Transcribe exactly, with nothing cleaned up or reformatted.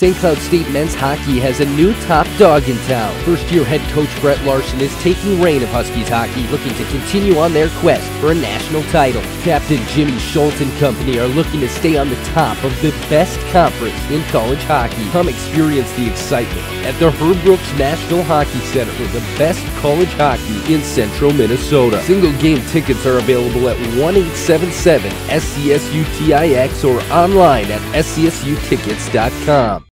Saint Cloud State men's hockey has a new top dog in town. First-year head coach Brett Larson is taking reign of Huskies hockey, looking to continue on their quest for a national title. Captain Jimmy Schultz and company are looking to stay on the top of the best conference in college hockey. Come experience the excitement at the Herb Brooks National Hockey Center for the best college hockey in central Minnesota. Single game tickets are available at one eight seven seven S C S U T I X or online at S C S U tickets dot com.